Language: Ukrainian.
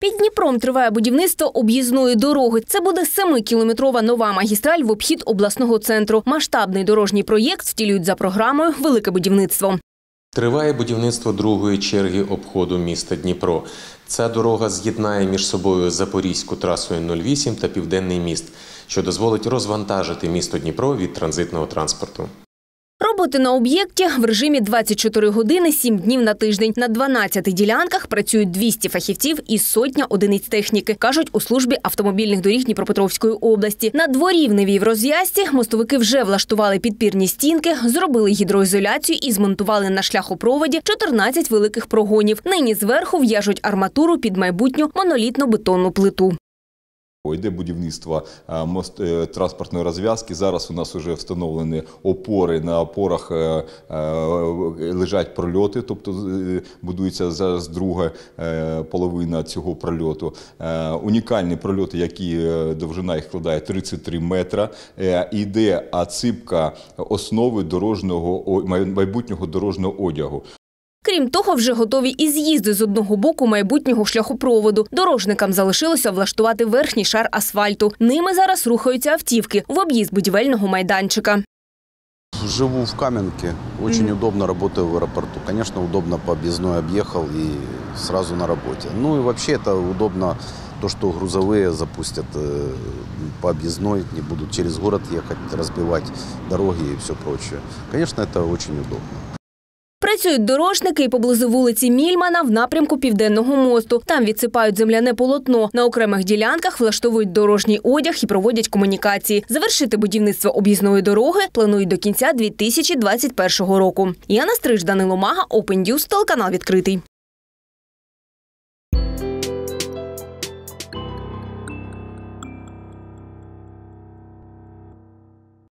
Під Дніпром триває будівництво об'їзної дороги. Це буде 7-кілометрова нова магістраль в обхід обласного центру. Масштабний дорожній проєкт втілюють за програмою «Велике будівництво». Триває будівництво другої черги обходу міста Дніпро. Ця дорога з'єднає між собою Запорізьку трасою 08 та Південний міст, що дозволить розвантажити місто Дніпро від транзитного транспорту. Роботи на об'єкті в режимі 24 години 7 днів на тиждень. На 12 ділянках працюють 200 фахівців і сотня одиниць техніки, кажуть у службі автомобільних доріг Дніпропетровської області. На дворівневій розв'язці мостовики вже влаштували підпірні стінки, зробили гідроізоляцію і змонтували на шляхопроводі 14 великих прогонів. Нині зверху в'яжуть арматуру під майбутню монолітно-бетонну плиту. Йде будівництво транспортної розв'язки. Зараз у нас вже встановлені опори. На опорах лежать прольоти, тобто будується зараз друга половина цього прольоту. Унікальні прольоти, які довжина їх складає 33 метри. Йде оципка основи майбутнього дорожнього одягу. Крім того, вже готові і з'їзди з одного боку майбутнього шляхопроводу. Дорожникам залишилося влаштувати верхній шар асфальту. Ними зараз рухаються автівки в об'їзд будівельного майданчика. Живу в Каменке, очень удобно работаю в аэропорту. Конечно, удобно по объездной объехал и сразу на работе. Ну и вообще это удобно, то, что грузовые запустят по объездной, не будут через город ехать, разбивать дороги и все прочее. Конечно, это очень удобно. Працюють дорожники і поблизу вулиці Мільмана в напрямку Південного мосту. Там відсипають земляне полотно. На окремих ділянках влаштовують дорожній одяг і проводять комунікації. Завершити будівництво об'їзної дороги планують до кінця 2021 року. Яна Стриж, Данило Мага, Open News, телеканал «Відкритий».